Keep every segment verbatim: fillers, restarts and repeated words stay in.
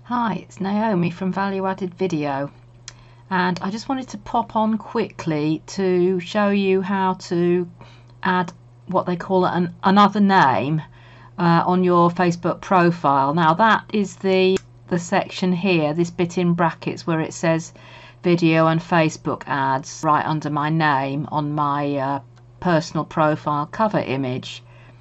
Hi, it's Naomi from Value Added Video, and I just wanted to pop on quickly to show you how to add what they call an another name uh, on your Facebook profile. Now that is the the section here, this bit in brackets where it says video and Facebook ads, right under my name on my uh, personal profile cover image.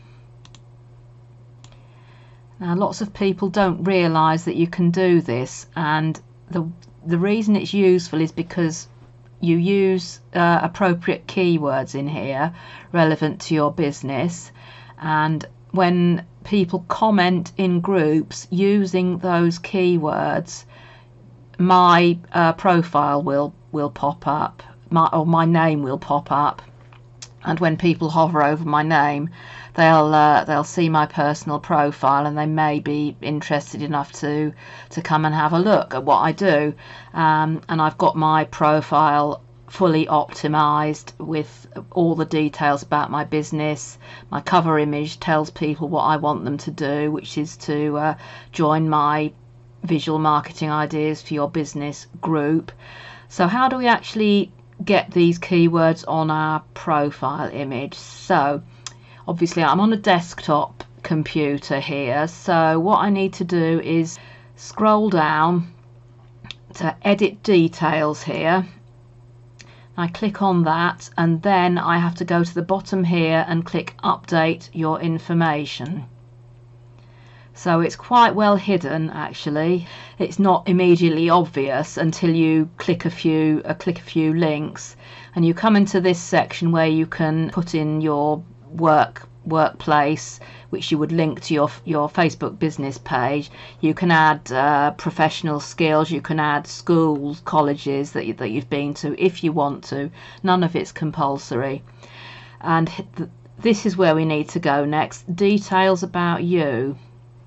Now lots of people don't realise that you can do this, and the the reason it's useful is because you use uh, appropriate keywords in here relevant to your business, and when people comment in groups using those keywords, my uh, profile will will pop up, my or my name will pop up, and when people hover over my name, they'll uh, they'll see my personal profile, and they may be interested enough to to come and have a look at what I do. Um, and I've got my profile fully optimized with all the details about my business. My cover image tells people what I want them to do, which is to uh, join my Visual Marketing Ideas for Your Business group. So how do we actually get these keywords on our profile image? So obviously I'm on a desktop computer here, so what I need to do is scroll down to edit details here. I click on that, and then I have to go to the bottom here and click update your information. So it's quite well hidden actually. It's not immediately obvious until you click a few uh, click a few links, and you come into this section where you can put in your work workplace, which you would link to your your Facebook business page. You can add uh, professional skills, you can add schools, colleges that, you, that you've been to if you want to. None of it's compulsory. And th this is where we need to go next, details about you.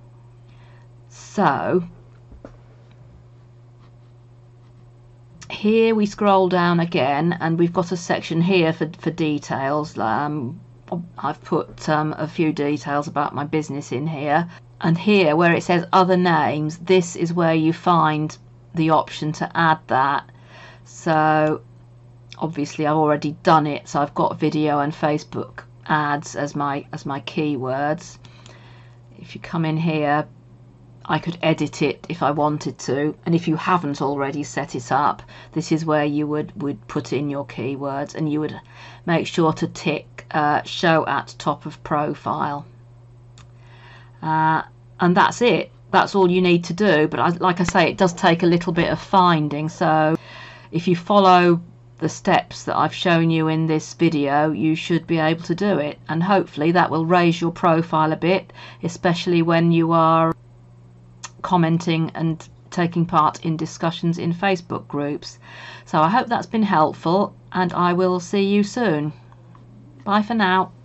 So here we scroll down again, and we've got a section here for, for details. um, I've put um, a few details about my business in here, and here where it says other names, this is where you find the option to add that. So obviously I've already done it, so I've got video and Facebook ads as my as my keywords. If you come in here, I could edit it if I wanted to, and if you haven't already set it up, this is where you would would put in your keywords, and you would make sure to tick uh, show at top of profile, uh, and that's it. That's all you need to do. But I, like I say, it does take a little bit of finding, so if you follow the steps that I've shown you in this video, you should be able to do it, and hopefully that will raise your profile a bit, especially when you are commenting and taking part in discussions in Facebook groups. So I hope that's been helpful, and I will see you soon. Bye for now.